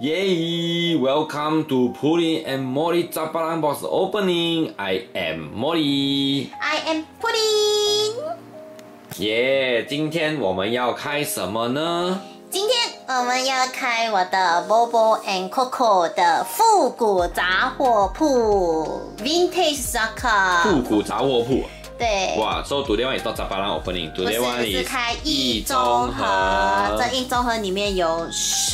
Yay! Welcome to Pudding and Molly Zapalang box opening. I am Molly. I am Pudding. 耶！今天我们要开什么呢？ 今天我们要开我的 Bobo and Coco 的复古杂货铺 Vintage Zaka。 复古杂货铺。 对。 哇 ，So today one is not Zapalang opening. Today one 是 is 开一中盒。这一中盒里面有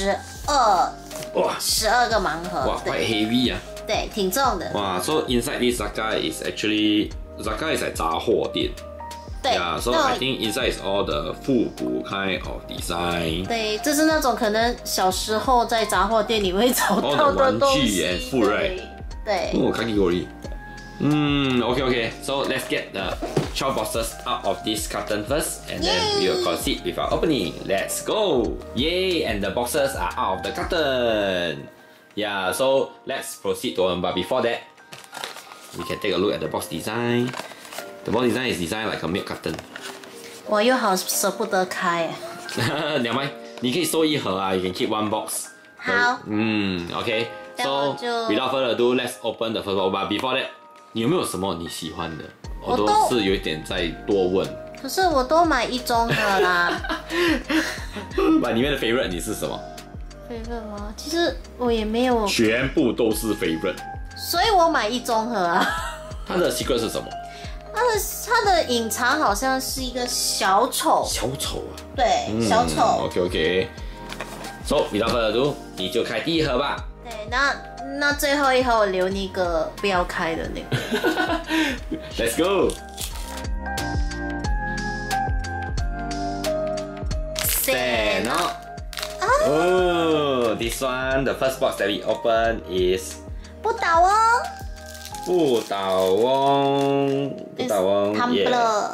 12个盲盒。 哇，quite heavy 啊。 对，挺重的。 哇 ，So inside this Zaka is actually Zaka is like 杂货店。 对 Yeah, so I think inside is all the 复古 kind of design. 对，这是那种可能小时候在杂货店里会找到的东西。 玩具 and food, right? 对。 哦，category. Okay. So let's get the 12 boxes out of this carton first, and then we will proceed with our opening. Let's go! Yay! And the boxes are out of the carton. Yeah, so let's proceed to them. But before that, we can take a look at the box design. The box design is designed like a milk carton. 我又好舍不得开。 两枚，你可以收一盒啊。You can keep one box. 好。 Okay. So without further ado, let's open the first box. But before that, 你有没有什么你喜欢的？我都是有一点在多问。 可是我都买一中盒啦。 把里面的 favorite 你是什么 ？favorite 吗？其实我也没有。 全部都是 favorite。 所以我买一中盒啊。 它的 secret 是什么？ 它的隐藏好像是一个小丑。 小丑啊？ 对，小丑。 OK。So without further ado， 你就开第一盒吧。 对，那最后一盒我留你一个不要开的那个。 Let's go。Set up。Oh, this one, the first box that we open is 不倒翁。 不倒翁 Tumbler.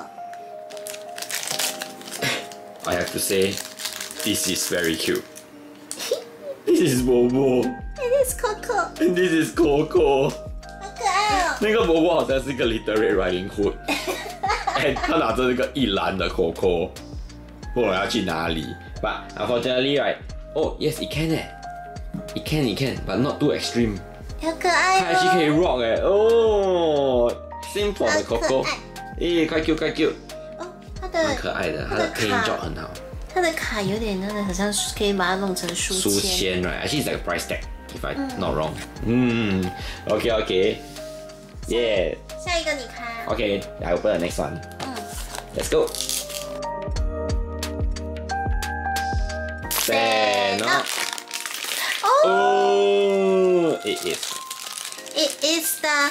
I have to say, this is very cute. This is Bobo. It is Coco. And this is Coco. 好可爱哦。 那个 Bobo 好像是一个 Little Red Riding Hood. 他拿着那个一篮的 Coco， 不知道要去哪里。But unfortunately, right? Oh yes, it can. It can, but not too extreme. 好可爱哦。 它还是可以 rock 哦。Same for the Coco. 快 cute。 哦，它的蛮可爱的，它的 paint job 很好。 它的卡有点那个，好像可以把它弄成书签。 right? Actually, it's like a price tag, if I'm not wrong. Okay. Yeah. 下一个你开。 Okay, I open the next one. Let's go. Set up. Oh, it is the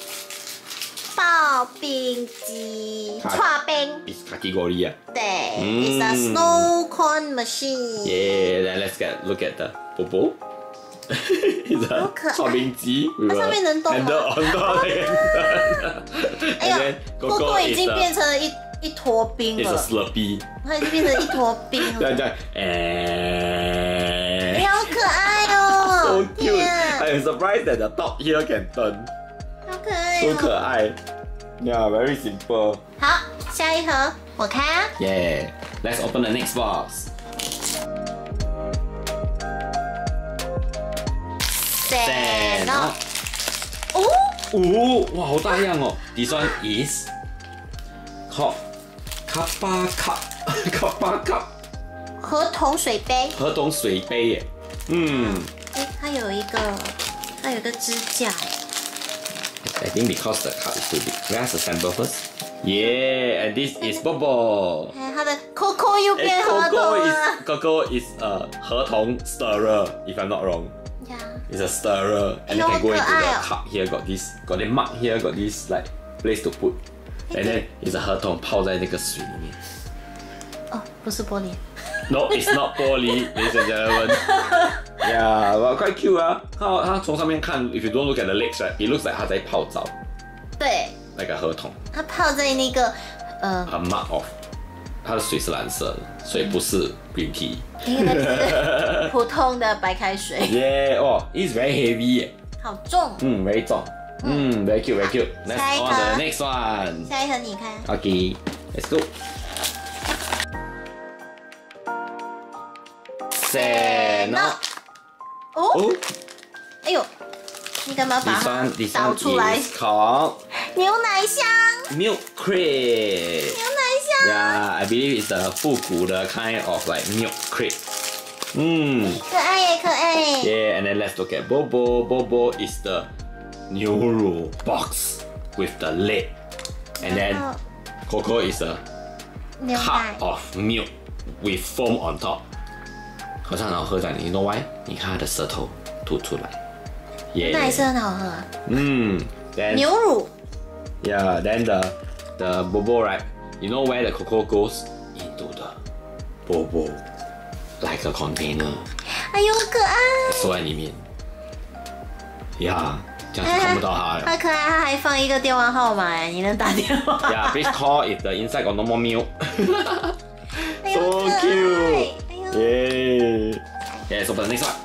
刨冰机，刨冰。 It's category 啊。 对 ，It's a snow cone machine. Yeah, then let's look at the Bobo. It's a 刨冰机。 它上面能动吗？ 很多的。 哎呀，Coco已经变成了一坨冰了。 It's a Slurpee. 它已经变成一坨冰了。 对。 好可爱哦 ！So cute. I am surprised that the top here can turn. 好可爱哦。 So 可爱。Yeah, very simple. 好，下一盒我开啊。 Yeah. Let's open the next box. Set up. 哇，好大样哦。This one is called Kappa Cup. 合同水杯。 合同水杯耶。 它有一个支架。 I think because the cup is too big. Let's assemble first. Yeah, and this is Bobo. 它的 Coco 又变合同了。 Coco is a 合同 stirrer, if I'm not wrong. Yeah. It's a stirrer, and you can go into the cup here. Got the mug here. Got this like place to put, and then it's a 合同泡在那个水里面。 哦，不是玻璃。 No, it's not 玻璃 ladies and gentlemen. Yeah, but quite cute 啊。它从上面看 ，if you don't look at the legs, right, it looks like 它在泡澡。 对。 那个合同。 它泡在那个 A mug of， 它的水是蓝色的，所以不是 green tea。 普通的白开水。 Yeah, oh, it's very heavy. 好重。 very 重。very cute. Let's on the next one. 下一盒你看。 Okay, let's go. Set up. 哦，哎呦，你干嘛把它倒出来 This one is called 牛奶香， milk crate. 牛奶香。 Yeah, I believe it's a 复古的 kind of like milk crate. 可爱耶，可爱。 Yeah, and then let's look at Bobo. Bobo is the 牛乳 box with the lid. And then Coco is a 牛 cup 奶。 of milk with foam on top. 喝上然后喝在你 know why？ 你看它的舌头吐出来。 牛奶是很好喝啊。 Then 牛乳。 yeah, then the Bobo, right? You know where the Coco goes? Into the Bobo, like a container. 哎呦，可爱。 收在里面。呀，这样是看不到它了。 太可爱，它还放一个电话号码哎，你能打电话。 Yeah, please call if the inside got no more milk. 哎呦 So 可爱 cute. 哎呦 Yay. Yeah, let's open the next one.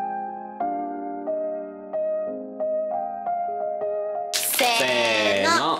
Seno.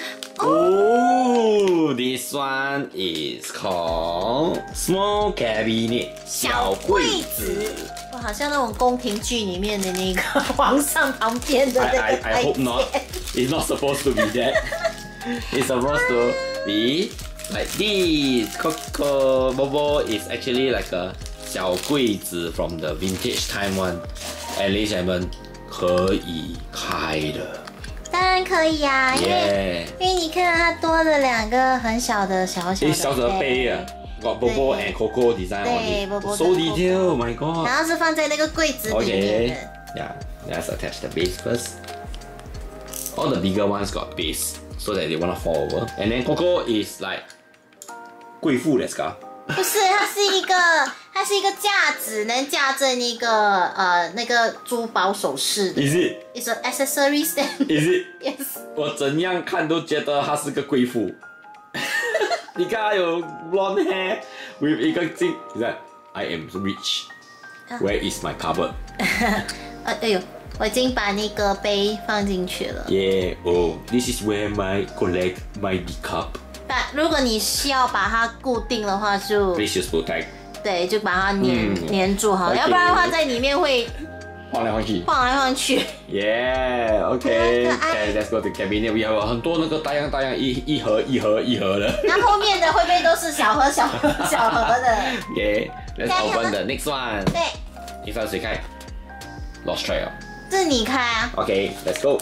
Oh, this one is called small cabinet. 小柜子，哇，好像那种宫廷剧里面的那个皇上旁边的那个 I hope not. It's not supposed to be that. It's supposed to be like this. Coco Bobo is actually like a 小柜子 from the vintage time one. And ladies and gentlemen, 可以开的。 当然可以啊，因为 Yeah. 因为你看它多了2个很小的小小小的杯啊。Got Bobo and Coco design on 对 it. Bobo So 跟 detailed, oh my god. 然后是放在那个柜子里面 Okay. 的。 Yeah, let's attach the base first. All the bigger ones got base, so that they won't fall over. And then Coco is like 贵妇ですか？ 不是，它是一个架子，能架着那个珠宝首饰的。 Is it? It's an accessory stand. Is it? Yes. 我怎样看都觉得她是个贵妇。你看她有 blonde hair with 一个镜，你看 I am rich. Where is my cupboard? 哎呦，我已经把那个杯放进去了。 Yeah. Oh, this is where my collect my cup. 如果你需要把它固定的话，就 Please use protect. 对，就把它粘住好了， Okay. 要不然的话在里面会晃来晃去。 晃来晃去。 Yeah, okay. 可爱 Okay, let's go to cabinet. We have 很多那个大样一盒的。 那后面的会不会都是小盒的？ Okay, let's 加油 open the next one. 对， Next one 谁开 ？Lost try 哦。 这是你开啊。 Okay, let's go.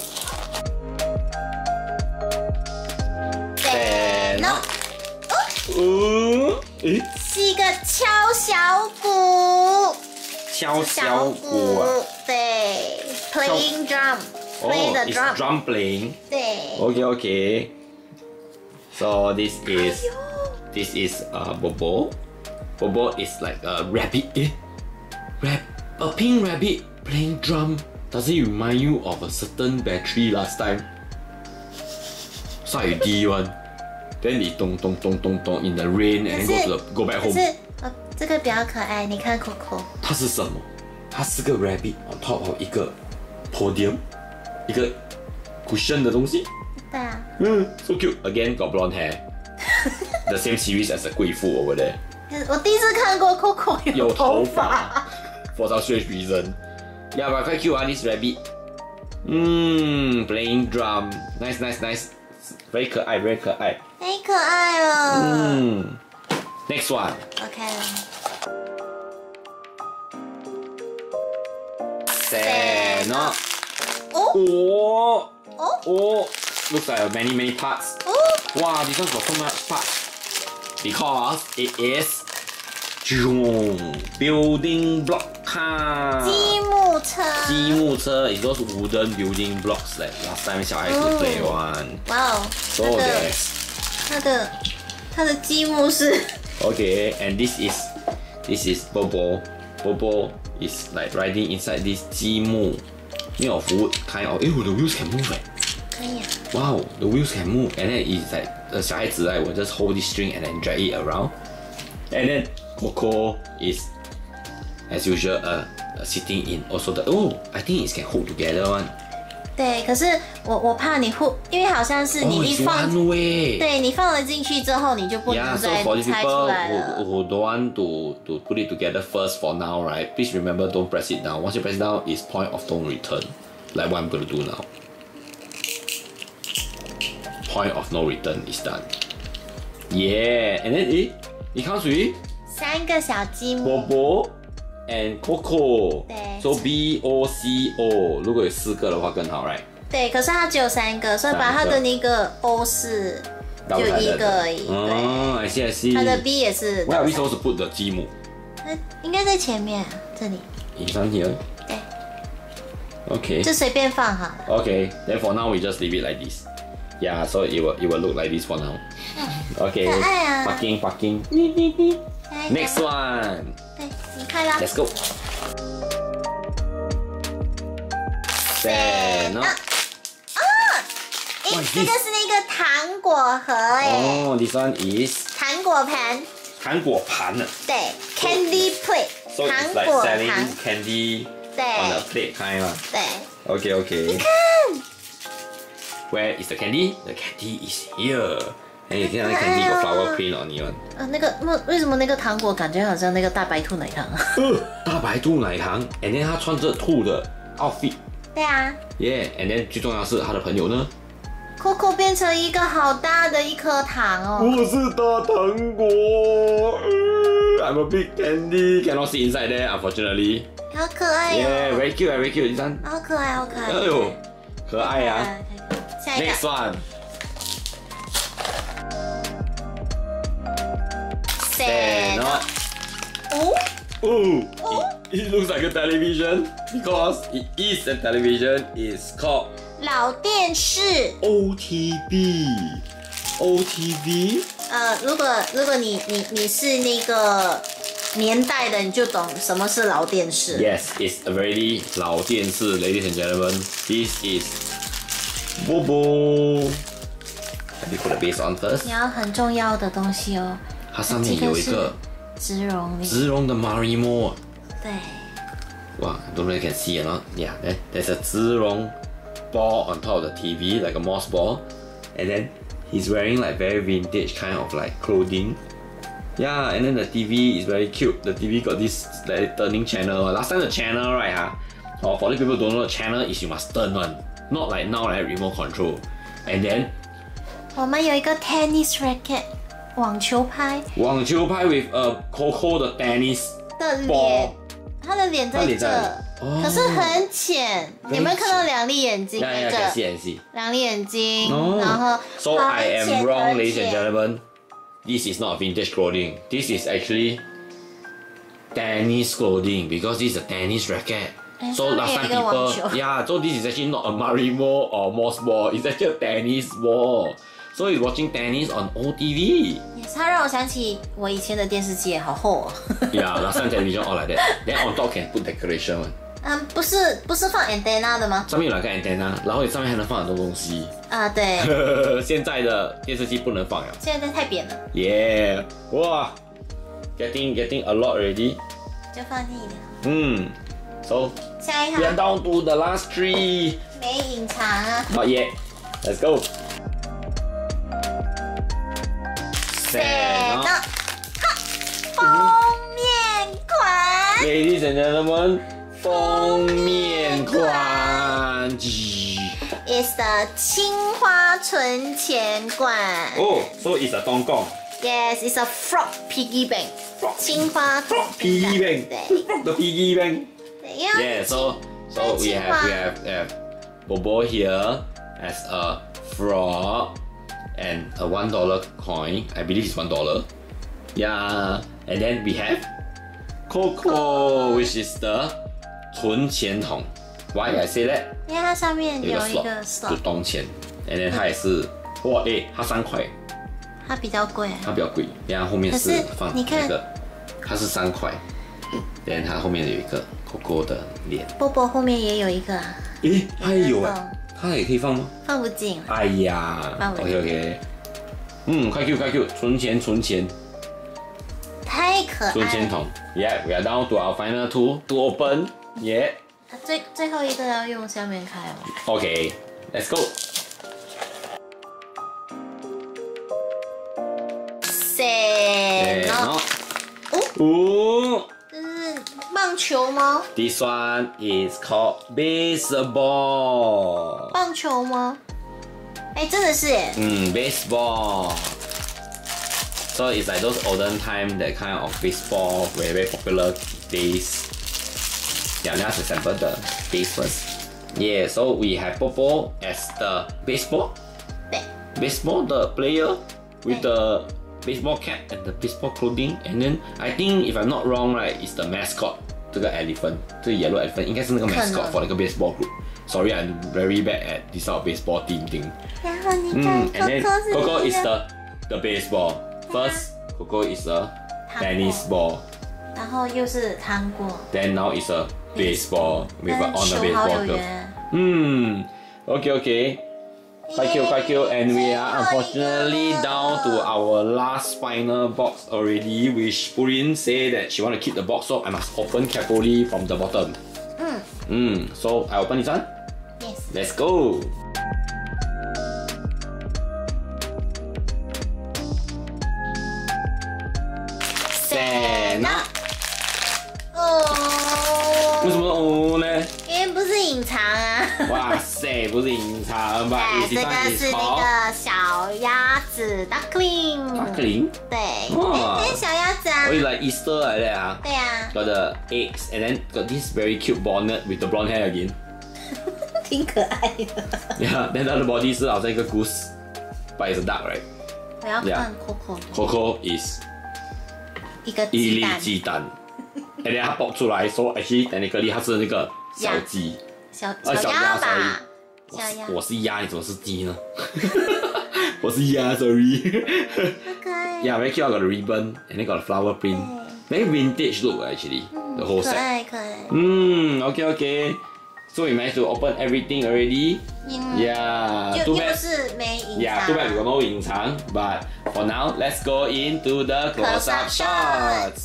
对，喏， 诶， 是一个敲小鼓。 敲小鼓啊。 对 ，playing drum，play Oh, the it's drum。 drum playing. 对。 Okay. So this is Bobo. Bobo is like a rabbit. A pink rabbit playing drum. Does it remind you of a certain battery last time? 下雨滴 one. Then it 咚咚咚咚咚 in the rain and then go back 可 home. 是这个比较可爱，你看 Coco。 它是什么？它是个 rabbit on top of 一个 podium，一个 cushion 的东西。 对啊。 So cute. Again, got blonde hair. The same series as the 贵妇 over there. 我第一次看过 Coco 有头头发。For some strange reason. Yeah, but quite cute, this rabbit. Playing drum. Nice. Very 可爱， very 可爱。 太可爱了。 Next one. OK 了。 Seno. 哦。 Oh. Looks like many parts. 哦。 Wow, this one's got so much parts. Because it is building block car. 积木车 is those wooden building blocks that last time 小孩子 play one. 哇哦。 So there's 它的积木是 okay, and this is Bobo. Bobo is like riding inside this 积木 made of wood kind of. Ew, the wheels can move. 可以啊。 Wow, the wheels can move, and then it's like 小孩子 will just hold this string and then drag it around. And then Coco is, as usual, sitting in also the. Oh, I think it can hold together one. 对，可是我怕你因为好像是你一放，对你放了进去之后，你就不能再拆出来了。 Who don't want to put it together first for now, right? Please remember, don't press it down. Once you press it down, it's point of no return, like what I'm going to do now. Point of no return is done. Yeah, and then it comes with 3个小积木。 Bobo and Coco. 对。 So BOCO， 如果有4个的话更好 ，right？ 对，可是它只有3个，所以把它的那个 O 是就1个而已。 哦，I see I see。 它的 B 也是。 Where are we supposed to put the 积木？ 那应该在前面这里。 In front here。 对。 Okay。 就随便放好了。 Okay, then for now we just leave it like this. Yeah, so it will look like this for now. Okay. 可爱啊。 Parking. Next one. 对，你看啦。 Let's go. 这个是那个糖果盒哎。 Oh, this one is 糖果盘。 糖果盘呢？ 对 ，candy plate。 So it's like selling candy on a plate kind 嘛。 对。 Okay. 你看。 Where is the candy? The candy is here. 哎，你看那 candy 有 flower print on it。 那个为什么那个糖果感觉好像那个大白兔奶糖？ 大白兔奶糖 ，and then 他穿着兔的 outfit。 对啊。 Yeah，and then 最重要的是他的朋友呢 ，Coco 变成一个好大的一颗糖哦。 我是大糖果。I'm a big candy, cannot see inside there, unfortunately. 好可爱哟。 Yeah, very cute, very cute. 好可爱，好可爱。 哎呦，可爱呀。 下一个。 Next one. It looks like a television because it is a television. It's called 老电视 OTV。 如果你是那个年代的，你就懂什么是老电视。 Yes, it's a very 老电视 ，ladies and gentlemen. This is Bobo. Let me put the base on first. 你要很重要的东西哦。 它上面有一个植绒的 Marimo。 对。 哇 don't really can see or not? Yeah, there's a 植绒 ball on top of the TV, like a moss ball, and then he's wearing like very vintage kind of like clothing. Yeah, and then the TV is very cute. The TV got this like turning channel. Last time the channel, right? For the people who don't know, the channel is you must turn one, not like now like remote control. And then 我们有一个 tennis racket 网球拍 with a Coco 的 tennis 的脸，他的脸在这，可是很浅。有没有看到2粒眼睛？ 那个 2粒眼睛，然后 So I am wrong, ladies and gentlemen. This is not vintage clothing. This is actually tennis clothing because this is a tennis racket. So last time people, yeah. So this is actually not a Marimo or moss ball. It's actually a tennis ball. So he's watching tennis on OTV. Yes, 它让我想起我以前的电视机，好厚哦。 Yeah, last time television all like that. Then on top can put decoration one. 不是放 antenna 的吗？ 上面有2个 antenna， 然后上面还能放很多东西。 啊，对。 现在的电视机不能放了。 现在太扁了。 Yeah， 哇 ，getting a lot already。 就放进里。 So 下一行。 We are down to the last 3。 没隐藏啊。 Not yet. Let's go. 封面款 ，Ladies and gentlemen， 封面款 ，is the 青花存钱罐。 So it's a 东贡。 Yes, it's a frog piggy bank. 青花 piggy bank. 对 The piggy bank. Yeah. So we have Bobo here as a frog. And a $1 coin, I believe it's $1. Yeah, and then we have Coco, which is the 存钱筒. Why I say that? 因为它上面有一个 slot 就当钱 and then 它也是哇它3块， 它比较贵， 它比较贵，然后后面是放那个，它是3块，然后它后面有一个 Coco 的脸。波波后面也有一个啊。 它也有哎。它也可以放吗？ 放不进。 哎呀 ，OK， 快 Q， 存钱， 太可爱了。 存钱筒 ，Yeah， we are down to our final two to open，Yeah。 最后一个要用下面开哦。 Okay, let's go. せーの。 哦， 这是棒球吗？ this one is called baseball. 棒球吗？哎，真的是耶。 baseball. So it's like those olden time that kind of baseball very popular days. Yeah, now to sample the base first. Yeah, so we have Popo as the baseball. 对。 Baseball, the player with the baseball cap and the baseball clothing, and then I think if I'm not wrong, right, is the mascot. 这个 elephant, 这个 yellow elephant 应该是那个 mascot for 那个 baseball group. Sorry, I'm very bad at this sort of baseball team thing. 然后你看 and then Coco is 的， the baseball. First, Coco is a tennis ball. 然后又是糖果， Then now is a baseball with a, 跟 on the 球好 baseball 有 glove. 缘。 Okay. Quite cute. And we are unfortunately down to our last final box already, which Purin say that she want to keep the box, so I must open carefully from the bottom. So I open this one. Yes. Let's go. Sena. 为什么哦呢？ 因为不是隐藏啊。 哇塞，不是隐藏吧？ 这个是那个小鸭子 duckling。 duckling？ 对， 哇这是小鸭子啊。 Oh, it's like Easter like that 啊。 对啊。 Got the eggs and then got this very cute bonnet with the blonde hair again. 挺可爱的。 Yeah, then the other body 是好像一个 goose, but it's a duck, right? 我要看 Coco 的。 Coco is 一个一粒鸡蛋。 鸡蛋，and then 它爆出来，so actually technically 它是那个小鸡。 小鸭吧。小鸭。 我是鸭，你怎么是鸡呢？我是鸭 ，sorry。 好可爱。 Yeah, very cute. I got the ribbon and then got the flower print. Very vintage look actually. The whole 可 set. 爱可爱。 Okay. So we managed to open everything already. Yeah. 又 Too bad. 是没隐藏。 Yeah, too bad we got no 隐藏. But for now, let's go into the close-up shots.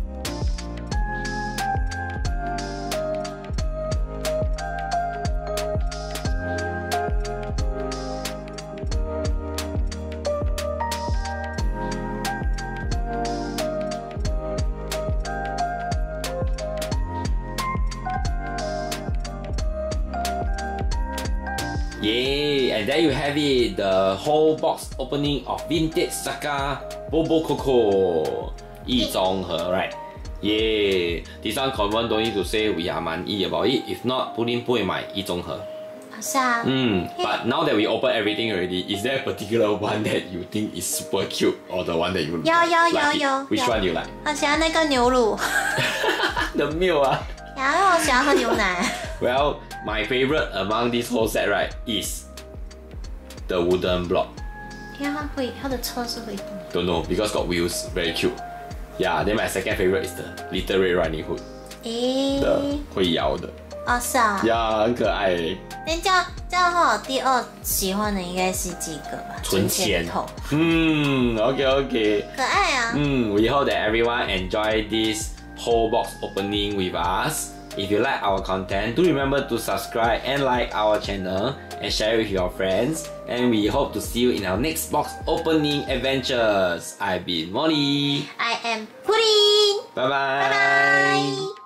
Yay! And there you have it, the whole box opening of Vintage Saga Bobo Coco 一综合 right? Yeah! This one confirm don't need to say we are 满意 about it. If not, 不会买一综合。 是啊。 But now that we open everything already, is there a particular one that you think is super cute or the one that you like? 有。 Which one you like? 我喜欢那个牛乳。 The milk 啊。 然后我喜欢喝牛奶。 Well, my favorite among this whole set, right, is the wooden block. 因为它的车是会动。 Don't know, because got wheels, very cute. Yeah, then my second favorite is the Little Red Riding Hood. 的会摇的。 哦，是啊。 呀，很可爱欸。 那这样的话，我第二喜欢的应该是这个吧， 存钱头。 Okay. 可爱啊。 We hope that everyone enjoy this whole box opening with us. If you like our content, do remember to subscribe and like our channel and share with your friends. And we hope to see you in our next box opening adventures. I've been Molly. I am Pudding. Bye bye. Bye bye.